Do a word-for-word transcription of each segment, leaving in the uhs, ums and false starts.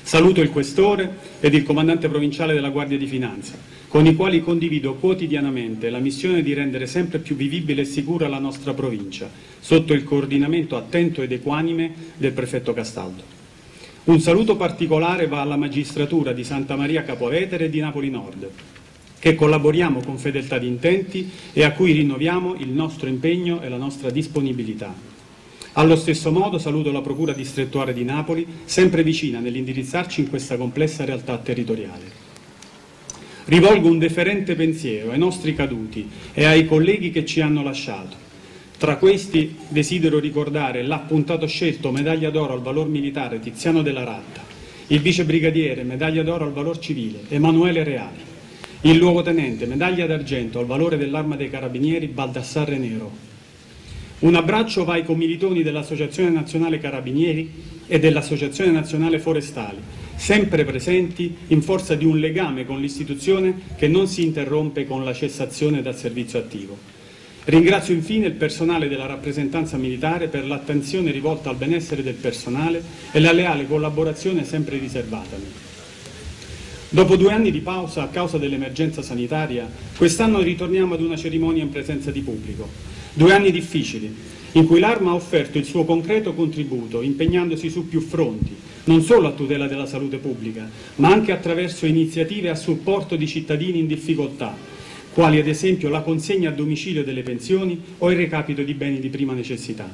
Saluto il Questore ed il Comandante Provinciale della Guardia di Finanza, con i quali condivido quotidianamente la missione di rendere sempre più vivibile e sicura la nostra provincia, sotto il coordinamento attento ed equanime del Prefetto Castaldo. Un saluto particolare va alla magistratura di Santa Maria Capovetere e di Napoli Nord, che collaboriamo con fedeltà di intenti e a cui rinnoviamo il nostro impegno e la nostra disponibilità. Allo stesso modo saluto la Procura distrettuale di Napoli, sempre vicina nell'indirizzarci in questa complessa realtà territoriale. Rivolgo un deferente pensiero ai nostri caduti e ai colleghi che ci hanno lasciato. Tra questi desidero ricordare l'appuntato scelto medaglia d'oro al valor militare Tiziano Della Ratta, il vice brigadiere medaglia d'oro al valor civile Emanuele Reali, il luogotenente medaglia d'argento al valore dell'Arma dei Carabinieri Baldassarre Nero. Un abbraccio va ai commilitoni dell'Associazione Nazionale Carabinieri e dell'Associazione Nazionale Forestali, sempre presenti in forza di un legame con l'istituzione che non si interrompe con la cessazione dal servizio attivo. Ringrazio infine il personale della rappresentanza militare per l'attenzione rivolta al benessere del personale e la leale collaborazione sempre riservatami. Dopo due anni di pausa a causa dell'emergenza sanitaria, quest'anno ritorniamo ad una cerimonia in presenza di pubblico. Due anni difficili, in cui l'Arma ha offerto il suo concreto contributo, impegnandosi su più fronti, non solo a tutela della salute pubblica, ma anche attraverso iniziative a supporto di cittadini in difficoltà, quali ad esempio la consegna a domicilio delle pensioni o il recapito di beni di prima necessità.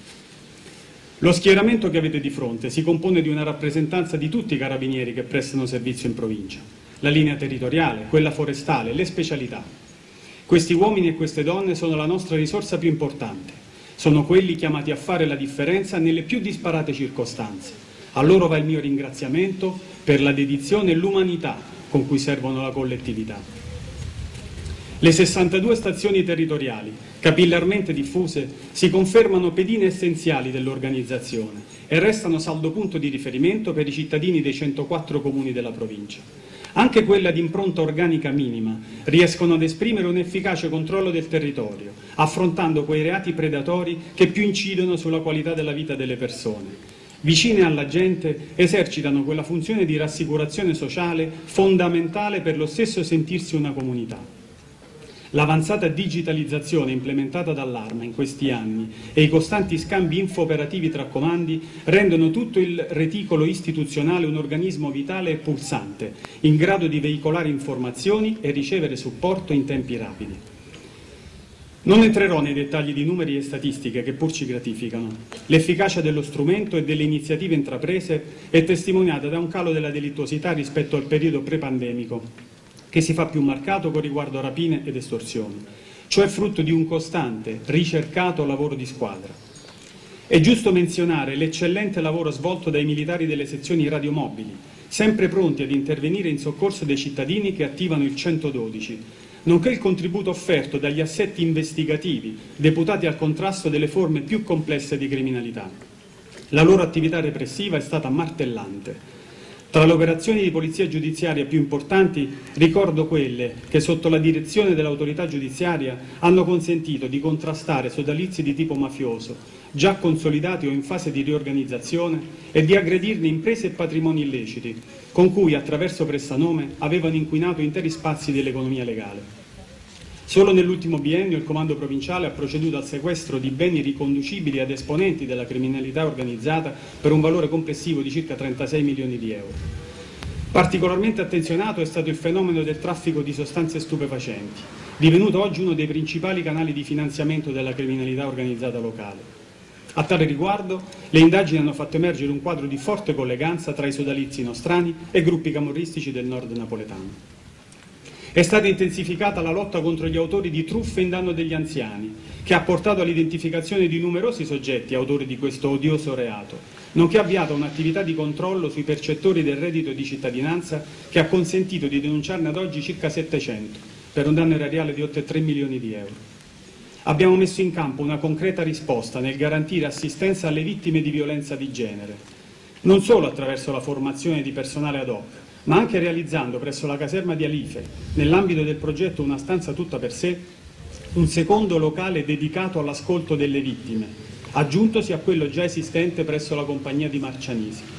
Lo schieramento che avete di fronte si compone di una rappresentanza di tutti i carabinieri che prestano servizio in provincia, la linea territoriale, quella forestale, le specialità. Questi uomini e queste donne sono la nostra risorsa più importante, sono quelli chiamati a fare la differenza nelle più disparate circostanze. A loro va il mio ringraziamento per la dedizione e l'umanità con cui servono la collettività. Le sessantadue stazioni territoriali, capillarmente diffuse, si confermano pedine essenziali dell'organizzazione e restano saldo punto di riferimento per i cittadini dei centoquattro comuni della provincia. Anche quelle ad impronta organica minima riescono ad esprimere un efficace controllo del territorio, affrontando quei reati predatori che più incidono sulla qualità della vita delle persone. Vicine alla gente, esercitano quella funzione di rassicurazione sociale fondamentale per lo stesso sentirsi una comunità. L'avanzata digitalizzazione implementata dall'Arma in questi anni e i costanti scambi info-operativi tra comandi rendono tutto il reticolo istituzionale un organismo vitale e pulsante, in grado di veicolare informazioni e ricevere supporto in tempi rapidi. Non entrerò nei dettagli di numeri e statistiche che pur ci gratificano. L'efficacia dello strumento e delle iniziative intraprese è testimoniata da un calo della delittuosità rispetto al periodo pre-pandemico, che si fa più marcato con riguardo a rapine ed estorsioni, cioè frutto di un costante, ricercato lavoro di squadra. È giusto menzionare l'eccellente lavoro svolto dai militari delle sezioni radiomobili, sempre pronti ad intervenire in soccorso dei cittadini che attivano il centododici, nonché il contributo offerto dagli assetti investigativi deputati al contrasto delle forme più complesse di criminalità. La loro attività repressiva è stata martellante. Tra le operazioni di polizia giudiziaria più importanti ricordo quelle che sotto la direzione dell'autorità giudiziaria hanno consentito di contrastare sodalizi di tipo mafioso, già consolidati o in fase di riorganizzazione, e di aggredirne imprese e patrimoni illeciti, con cui attraverso prestanome avevano inquinato interi spazi dell'economia legale. Solo nell'ultimo biennio il Comando Provinciale ha proceduto al sequestro di beni riconducibili ad esponenti della criminalità organizzata per un valore complessivo di circa trentasei milioni di euro. Particolarmente attenzionato è stato il fenomeno del traffico di sostanze stupefacenti, divenuto oggi uno dei principali canali di finanziamento della criminalità organizzata locale. A tale riguardo, le indagini hanno fatto emergere un quadro di forte colleganza tra i sodalizi nostrani e gruppi camorristici del nord napoletano. È stata intensificata la lotta contro gli autori di truffe in danno degli anziani, che ha portato all'identificazione di numerosi soggetti autori di questo odioso reato, nonché avviata un'attività di controllo sui percettori del reddito di cittadinanza che ha consentito di denunciarne ad oggi circa settecento, per un danno erariale di oltre tre milioni di euro. Abbiamo messo in campo una concreta risposta nel garantire assistenza alle vittime di violenza di genere, non solo attraverso la formazione di personale ad hoc, ma anche realizzando presso la caserma di Alife, nell'ambito del progetto Una stanza tutta per sé, un secondo locale dedicato all'ascolto delle vittime, aggiuntosi a quello già esistente presso la compagnia di Marcianisi.